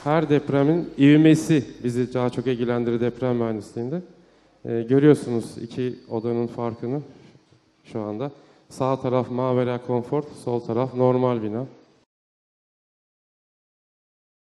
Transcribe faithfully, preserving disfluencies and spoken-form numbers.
her depremin ivmesi bizi daha çok ilgilendirir deprem mühendisliğinde. Ee, görüyorsunuz iki odanın farkını şu anda. Sağ taraf Mavera Comfort, sol taraf normal bina.